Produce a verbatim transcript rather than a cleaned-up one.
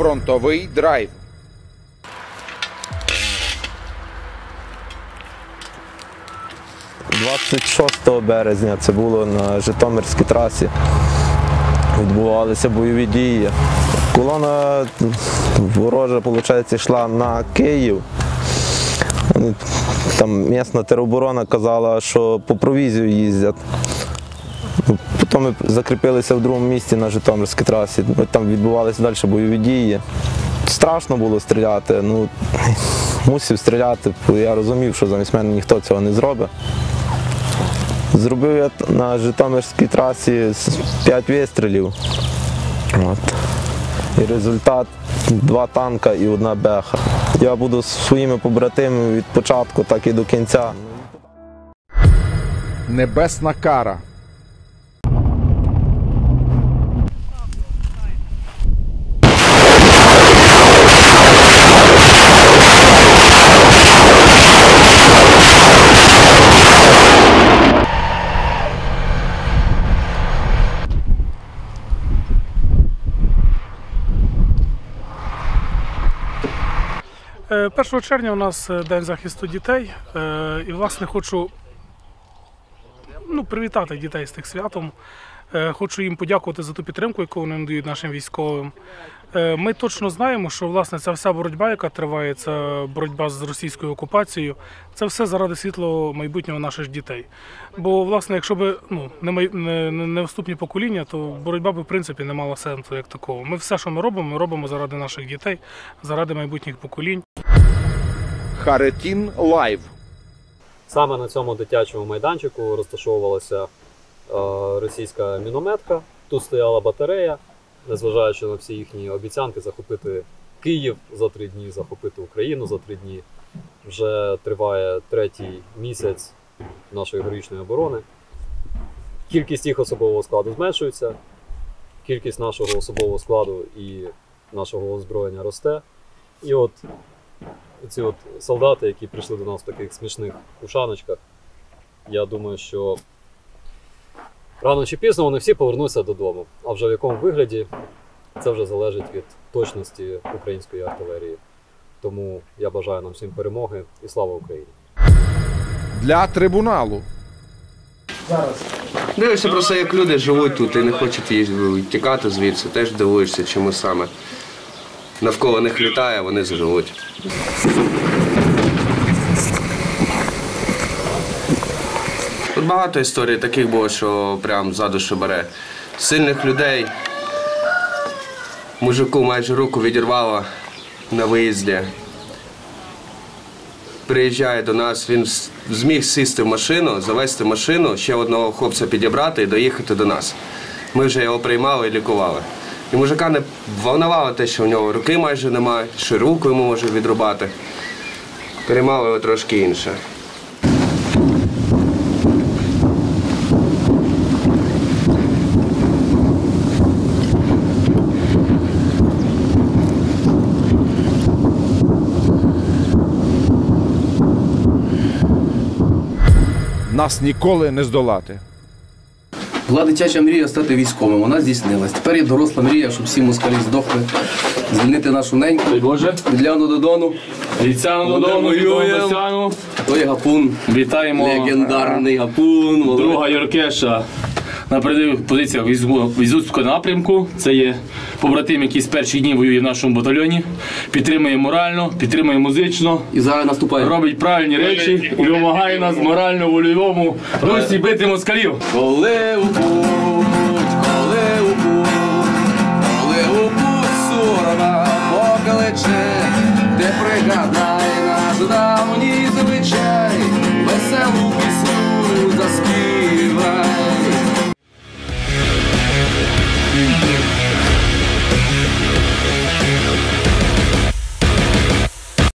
Фронтовий драйв. двадцять шостого березня це було на Житомирській трасі. Відбувалися бойові дії. Колона ворожа, виходить, йшла на Київ. Там місцева тероборона казала, що по провізію їздять. Потім ми закріпилися в другому місці на Житомирській трасі. Там відбувалися далі бойові дії. Страшно було стріляти, ну, мусив стріляти, я розумів, що замість мене ніхто цього не зробить. Зробив я на Житомирській трасі п'ять вистрілів. От. І результат – два танка і одна беха. Я буду зі своїми побратимами від початку, так і до кінця. Небесна кара. першого червня у нас День захисту дітей, і, власне, хочу ну, привітати дітей з тим святом. Хочу їм подякувати за ту підтримку, яку вони надають нашим військовим. Ми точно знаємо, що, власне, ця вся боротьба, яка триває, це боротьба з російською окупацією, це все заради світлого майбутнього наших дітей. Бо, власне, якщо б ну, не, не, не вступні покоління, то боротьба б, в принципі, не мала сенсу як такого. Ми все, що ми робимо, ми робимо заради наших дітей, заради майбутніх поколінь. Харитін Лайв. Саме на цьому дитячому майданчику розташовувалася е, російська мінометка, тут стояла батарея, незважаючи на всі їхні обіцянки захопити Київ за три дні, захопити Україну за три дні. Вже триває третій місяць нашої героїчної оборони. Кількість їх особового складу зменшується, кількість нашого особового складу і нашого озброєння росте. І от ці от солдати, які прийшли до нас в таких смішних ушаночках, я думаю, що рано чи пізно вони всі повернуться додому. А вже в якому вигляді, це вже залежить від точності української артилерії. Тому я бажаю нам всім перемоги і слава Україні! Для трибуналу. Дивишся просто, як люди живуть тут і не хочуть тікати звідси. Теж дивуєшся, чому саме. Навколо них літає, вони живуть. Тут багато історій таких було, що прям за душу бере. Сильних людей мужику майже руку відірвало на виїзді. Приїжджає до нас, він зміг сісти в машину, завести машину, ще одного хлопця підібрати і доїхати до нас. Ми вже його приймали і лікували. І мужика не волнувало те, що в нього руки майже немає, що руку йому може відрубати. Переймало його трошки інше. Нас ніколи не здолати. Була дитяча мрія стати військовим, вона здійснилась. Тепер є доросла мрія, щоб всі москалі здохли, звільнити нашу неньку. Від Ляну до Дону. Від Сяну до Дону, від Дону до Сяну. То є Гапун. Вітаємо легендарний Гапун. Друга Юркеша на передових позиціях Ізюмського напрямку. Це є побратим, який з перших днів воює в нашому батальйоні. Підтримує морально, підтримує музично. І зараз наступає. Робить правильні речі і допомагає нас морально, вольовому русі бити москалів. Коли